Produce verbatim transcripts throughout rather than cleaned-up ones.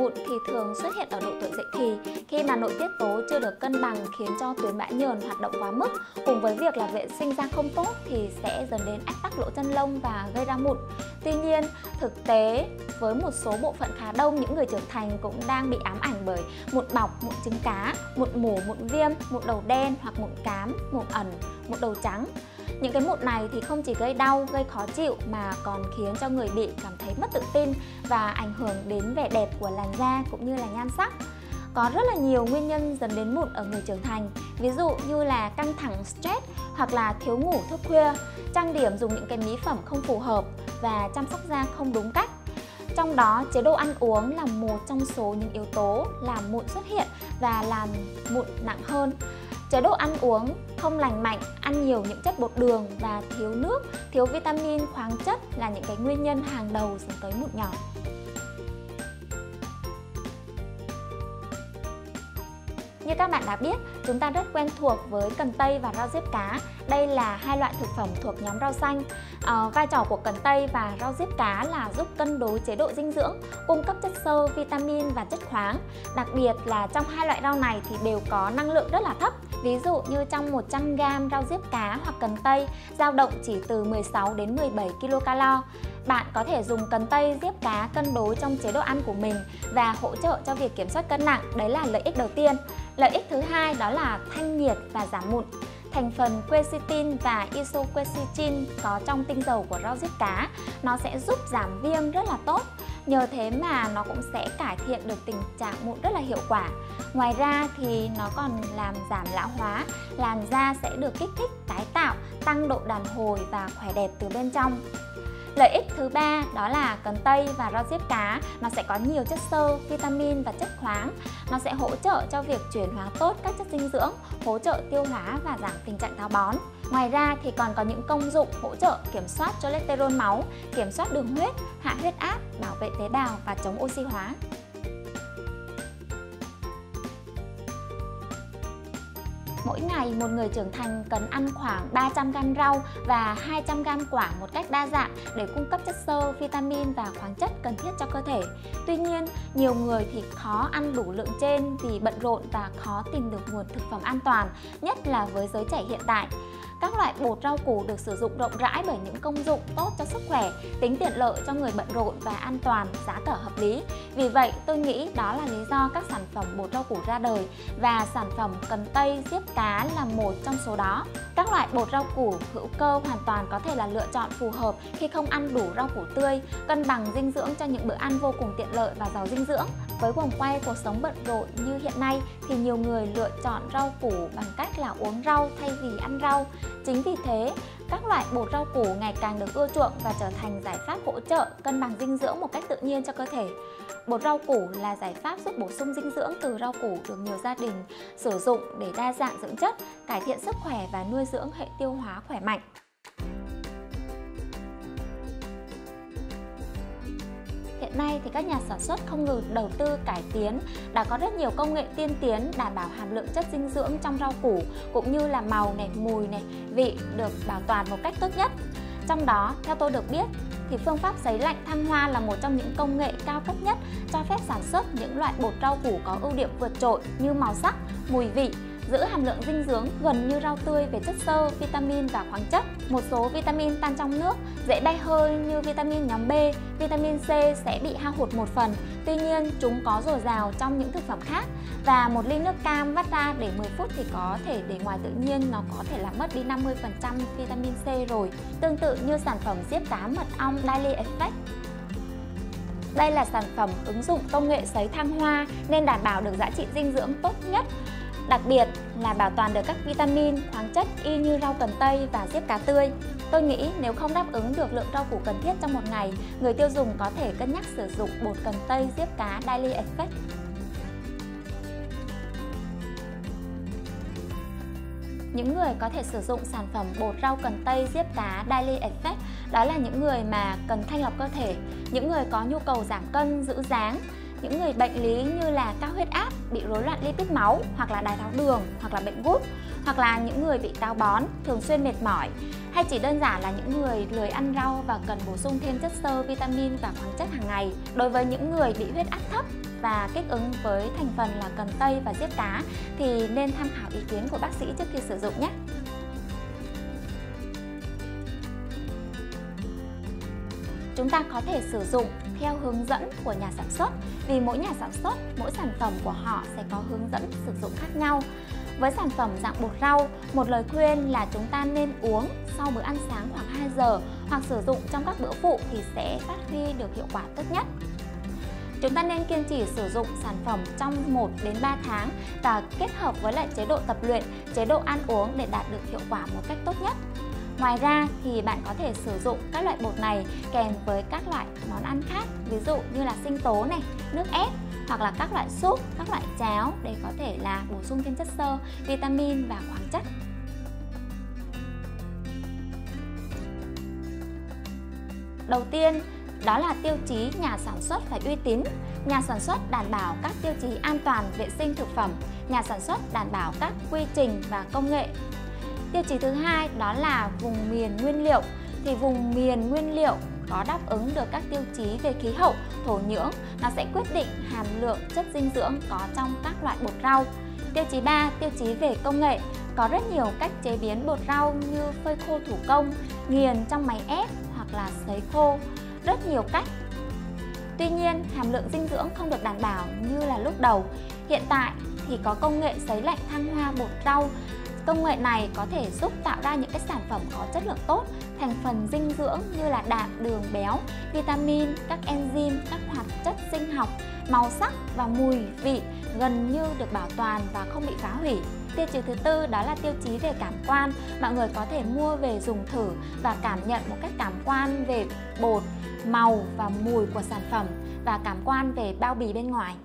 mụn thì thường xuất hiện ở độ tuổi dậy thì, khi mà nội tiết tố chưa được cân bằng khiến cho tuyến bã nhờn hoạt động quá mức, cùng với việc là vệ sinh da không tốt thì sẽ dẫn đến ách tắc lỗ chân lông và gây ra mụn. Tuy nhiên, thực tế với một số bộ phận khá đông những người trưởng thành cũng đang bị ám ảnh bởi mụn bọc, mụn trứng cá, mụn mủ, mụn viêm, mụn đầu đen hoặc mụn cám, mụn ẩn, mụn đầu trắng. Những cái mụn này thì không chỉ gây đau, gây khó chịu mà còn khiến cho người bị cảm thấy mất tự tin và ảnh hưởng đến vẻ đẹp của làn da cũng như là nhan sắc. Có rất là nhiều nguyên nhân dẫn đến mụn ở người trưởng thành, ví dụ như là căng thẳng, stress hoặc là thiếu ngủ thức khuya, trang điểm dùng những cái mỹ phẩm không phù hợp và chăm sóc da không đúng cách. Trong đó, chế độ ăn uống là một trong số những yếu tố làm mụn xuất hiện và làm mụn nặng hơn. Chế độ ăn uống không lành mạnh, ăn nhiều những chất bột đường và thiếu nước, thiếu vitamin, khoáng chất là những cái nguyên nhân hàng đầu dẫn tới mụn nhỏ. Như các bạn đã biết, chúng ta rất quen thuộc với cần tây và rau diếp cá. Đây là hai loại thực phẩm thuộc nhóm rau xanh. À, vai trò của cần tây và rau diếp cá là giúp cân đối chế độ dinh dưỡng, cung cấp chất xơ, vitamin và chất khoáng. Đặc biệt là trong hai loại rau này thì đều có năng lượng rất là thấp. Ví dụ như trong một trăm gam rau diếp cá hoặc cần tây dao động chỉ từ mười sáu đến mười bảy ki lô calo. Bạn có thể dùng cần tây, diếp cá cân đối trong chế độ ăn của mình và hỗ trợ cho việc kiểm soát cân nặng. Đấy là lợi ích đầu tiên. Lợi ích thứ hai đó là thanh nhiệt và giảm mụn. Thành phần quercetin và isoquercetin có trong tinh dầu của rau diếp cá, nó sẽ giúp giảm viêm rất là tốt. Nhờ thế mà nó cũng sẽ cải thiện được tình trạng mụn rất là hiệu quả. Ngoài ra thì nó còn làm giảm lão hóa, làn da sẽ được kích thích, tái tạo, tăng độ đàn hồi và khỏe đẹp từ bên trong. Lợi ích thứ ba đó là cần tây và rau diếp cá nó sẽ có nhiều chất xơ, vitamin và chất khoáng. Nó sẽ hỗ trợ cho việc chuyển hóa tốt các chất dinh dưỡng, hỗ trợ tiêu hóa và giảm tình trạng táo bón. Ngoài ra thì còn có những công dụng hỗ trợ kiểm soát cholesterol máu, kiểm soát đường huyết, hạ huyết áp, bảo vệ tế bào và chống oxy hóa. Mỗi ngày một người trưởng thành cần ăn khoảng ba trăm gam rau và hai trăm gam quả một cách đa dạng để cung cấp chất xơ, vitamin và khoáng chất cần thiết cho cơ thể. Tuy nhiên, nhiều người thì khó ăn đủ lượng trên vì bận rộn và khó tìm được nguồn thực phẩm an toàn, nhất là với giới trẻ hiện tại. Các loại bột rau củ được sử dụng rộng rãi bởi những công dụng tốt cho sức khỏe, tính tiện lợi cho người bận rộn và an toàn, giá cả hợp lý. Vì vậy, tôi nghĩ đó là lý do các sản phẩm bột rau củ ra đời và sản phẩm cần tây, diếp cá là một trong số đó. Các loại bột rau củ hữu cơ hoàn toàn có thể là lựa chọn phù hợp khi không ăn đủ rau củ tươi, cân bằng dinh dưỡng cho những bữa ăn vô cùng tiện lợi và giàu dinh dưỡng. Với guồng quay cuộc sống bận rộn như hiện nay thì nhiều người lựa chọn rau củ bằng cách là uống rau thay vì ăn rau. Chính vì thế, các loại bột rau củ ngày càng được ưa chuộng và trở thành giải pháp hỗ trợ cân bằng dinh dưỡng một cách tự nhiên cho cơ thể. Bột rau củ là giải pháp giúp bổ sung dinh dưỡng từ rau củ được nhiều gia đình sử dụng để đa dạng dưỡng chất, cải thiện sức khỏe và nuôi dưỡng hệ tiêu hóa khỏe mạnh. Hiện nay thì các nhà sản xuất không ngừng đầu tư cải tiến, đã có rất nhiều công nghệ tiên tiến đảm bảo hàm lượng chất dinh dưỡng trong rau củ cũng như là màu này, mùi này, vị được bảo toàn một cách tốt nhất. Trong đó, theo tôi được biết, thì phương pháp sấy lạnh thăng hoa là một trong những công nghệ cao cấp nhất cho phép sản xuất những loại bột rau củ có ưu điểm vượt trội như màu sắc, mùi vị, giữ hàm lượng dinh dưỡng gần như rau tươi về chất xơ, vitamin và khoáng chất. Một số vitamin tan trong nước, dễ bay hơi như vitamin nhóm B, vitamin C sẽ bị hao hụt một phần. Tuy nhiên, chúng có dồi dào trong những thực phẩm khác. Và một ly nước cam vắt ra để mười phút thì có thể để ngoài tự nhiên nó có thể làm mất đi năm mươi phần trăm vitamin C rồi. Tương tự như sản phẩm diếp cá mật ong Daily Effect. Đây là sản phẩm ứng dụng công nghệ sấy thăng hoa nên đảm bảo được giá trị dinh dưỡng tốt nhất. Đặc biệt là bảo toàn được các vitamin, khoáng chất y như rau cần tây và diếp cá tươi. Tôi nghĩ nếu không đáp ứng được lượng rau củ cần thiết trong một ngày, người tiêu dùng có thể cân nhắc sử dụng bột cần tây, diếp cá Daily Effect. Những người có thể sử dụng sản phẩm bột rau cần tây, diếp cá Daily Effect đó là những người mà cần thanh lọc cơ thể, những người có nhu cầu giảm cân, giữ dáng, những người bệnh lý như là cao huyết áp, bị rối loạn lipid máu hoặc là đái tháo đường hoặc là bệnh gút, hoặc là những người bị táo bón, thường xuyên mệt mỏi, hay chỉ đơn giản là những người lười ăn rau và cần bổ sung thêm chất xơ, vitamin và khoáng chất hàng ngày. Đối với những người bị huyết áp thấp và kích ứng với thành phần là cần tây và diếp cá thì nên tham khảo ý kiến của bác sĩ trước khi sử dụng nhé. Chúng ta có thể sử dụng theo hướng dẫn của nhà sản xuất, vì mỗi nhà sản xuất, mỗi sản phẩm của họ sẽ có hướng dẫn sử dụng khác nhau. Với sản phẩm dạng bột rau, một lời khuyên là chúng ta nên uống sau bữa ăn sáng khoảng hai giờ hoặc sử dụng trong các bữa phụ thì sẽ phát huy được hiệu quả tốt nhất. Chúng ta nên kiên trì sử dụng sản phẩm trong một đến ba tháng và kết hợp với lại chế độ tập luyện, chế độ ăn uống để đạt được hiệu quả một cách tốt nhất. Ngoài ra thì bạn có thể sử dụng các loại bột này kèm với các loại món ăn khác, ví dụ như là sinh tố này, nước ép hoặc là các loại súp, các loại cháo để có thể là bổ sung thêm chất xơ, vitamin và khoáng chất. Đầu tiên, đó là tiêu chí nhà sản xuất phải uy tín. Nhà sản xuất đảm bảo các tiêu chí an toàn vệ sinh thực phẩm, nhà sản xuất đảm bảo các quy trình và công nghệ. Tiêu chí thứ hai đó là vùng miền nguyên liệu. Thì vùng miền nguyên liệu có đáp ứng được các tiêu chí về khí hậu, thổ nhưỡng, nó sẽ quyết định hàm lượng chất dinh dưỡng có trong các loại bột rau. Tiêu chí ba, tiêu chí về công nghệ. Có rất nhiều cách chế biến bột rau như phơi khô thủ công, nghiền trong máy ép hoặc là sấy khô. Rất nhiều cách. Tuy nhiên, hàm lượng dinh dưỡng không được đảm bảo như là lúc đầu. Hiện tại thì có công nghệ sấy lạnh thăng hoa bột rau. Công nghệ này có thể giúp tạo ra những cái sản phẩm có chất lượng tốt, thành phần dinh dưỡng như là đạm, đường, béo, vitamin, các enzyme, các hoạt chất sinh học, màu sắc và mùi vị gần như được bảo toàn và không bị phá hủy. Tiêu chí thứ tư đó là tiêu chí về cảm quan. Mọi người có thể mua về dùng thử và cảm nhận một cách cảm quan về bột, màu và mùi của sản phẩm và cảm quan về bao bì bên ngoài.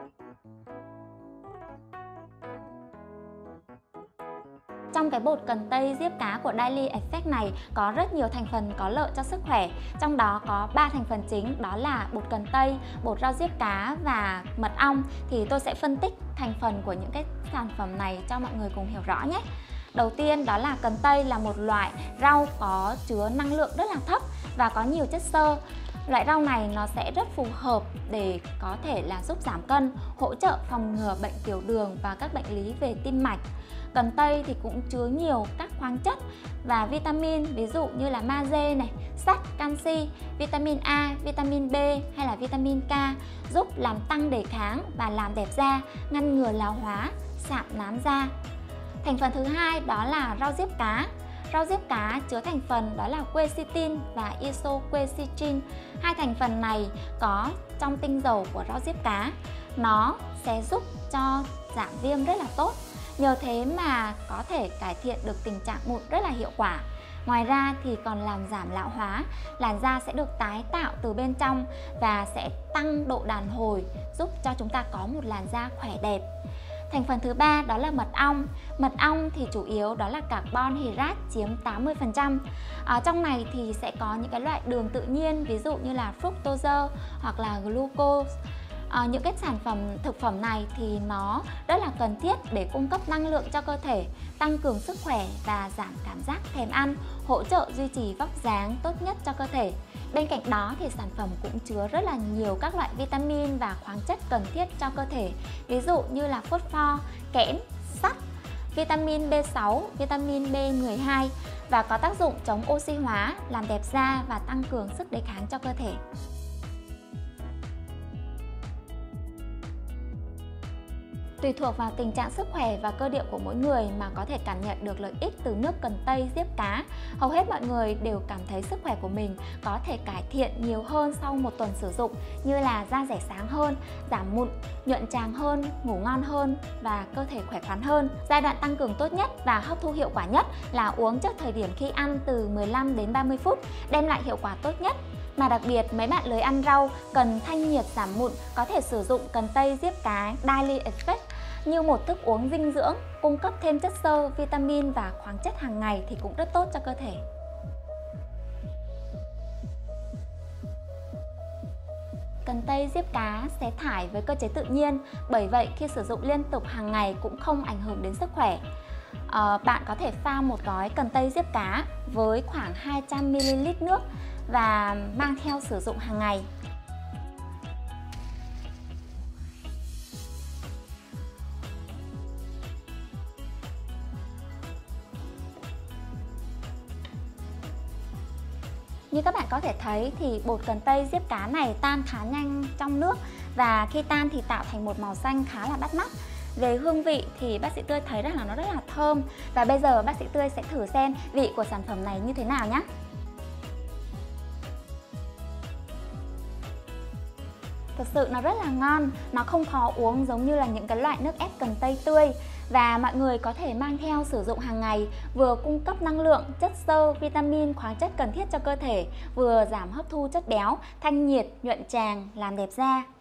Trong cái bột cần tây diếp cá của Daily Effect này có rất nhiều thành phần có lợi cho sức khỏe. Trong đó có ba thành phần chính, đó là bột cần tây, bột rau diếp cá và mật ong. Thì tôi sẽ phân tích thành phần của những cái sản phẩm này cho mọi người cùng hiểu rõ nhé. Đầu tiên đó là cần tây là một loại rau có chứa năng lượng rất là thấp và có nhiều chất xơ. Loại rau này nó sẽ rất phù hợp để có thể là giúp giảm cân, hỗ trợ phòng ngừa bệnh tiểu đường và các bệnh lý về tim mạch. Cần tây thì cũng chứa nhiều các khoáng chất và vitamin, ví dụ như là magie này, sắt, canxi, vitamin A, vitamin B hay là vitamin K, giúp làm tăng đề kháng và làm đẹp da, ngăn ngừa lão hóa, sạm nám da. Thành phần thứ hai đó là rau diếp cá. Rau diếp cá chứa thành phần đó là quercetin và isoquercetin. Hai thành phần này có trong tinh dầu của rau diếp cá. Nó sẽ giúp cho giảm viêm rất là tốt. Nhờ thế mà có thể cải thiện được tình trạng mụn rất là hiệu quả. Ngoài ra thì còn làm giảm lão hóa, làn da sẽ được tái tạo từ bên trong và sẽ tăng độ đàn hồi, giúp cho chúng ta có một làn da khỏe đẹp. Thành phần thứ ba đó là mật ong. Mật ong thì chủ yếu đó là carbon hydrate chiếm tám mươi phần trăm. Ở trong này thì sẽ có những cái loại đường tự nhiên, ví dụ như là fructose hoặc là glucose. À, những cái sản phẩm thực phẩm này thì nó rất là cần thiết để cung cấp năng lượng cho cơ thể, tăng cường sức khỏe và giảm cảm giác thèm ăn, hỗ trợ duy trì vóc dáng tốt nhất cho cơ thể. Bên cạnh đó thì sản phẩm cũng chứa rất là nhiều các loại vitamin và khoáng chất cần thiết cho cơ thể, ví dụ như là phosphor, kẽm, sắt, vitamin B sáu, vitamin B mười hai và có tác dụng chống oxy hóa, làm đẹp da và tăng cường sức đề kháng cho cơ thể. Tùy thuộc vào tình trạng sức khỏe và cơ địa của mỗi người mà có thể cảm nhận được lợi ích từ nước cần tây diếp cá. Hầu hết mọi người đều cảm thấy sức khỏe của mình có thể cải thiện nhiều hơn sau một tuần sử dụng, như là da rẻ sáng hơn, giảm mụn, nhuận tràng hơn, ngủ ngon hơn và cơ thể khỏe khoắn hơn. Giai đoạn tăng cường tốt nhất và hấp thu hiệu quả nhất là uống trước thời điểm khi ăn từ mười lăm đến ba mươi phút, đem lại hiệu quả tốt nhất. Mà đặc biệt mấy bạn lười ăn rau, cần thanh nhiệt giảm mụn có thể sử dụng cần tây diếp cá Daily Effect như một thức uống dinh dưỡng, cung cấp thêm chất xơ, vitamin và khoáng chất hàng ngày thì cũng rất tốt cho cơ thể. Cần tây diếp cá sẽ thải với cơ chế tự nhiên, bởi vậy khi sử dụng liên tục hàng ngày cũng không ảnh hưởng đến sức khỏe. À, bạn có thể pha một gói cần tây diếp cá với khoảng hai trăm mi li lít nước và mang theo sử dụng hàng ngày. Như các bạn có thể thấy thì bột cần tây diếp cá này tan khá nhanh trong nước, và khi tan thì tạo thành một màu xanh khá là bắt mắt. Về hương vị thì bác sĩ Tươi thấy rằng là nó rất là thơm. Và bây giờ bác sĩ Tươi sẽ thử xem vị của sản phẩm này như thế nào nhé. Thật sự nó rất là ngon, nó không khó uống giống như là những cái loại nước ép cần tây tươi. Và mọi người có thể mang theo sử dụng hàng ngày, vừa cung cấp năng lượng, chất xơ, vitamin, khoáng chất cần thiết cho cơ thể, vừa giảm hấp thu chất béo, thanh nhiệt, nhuận tràng, làm đẹp da.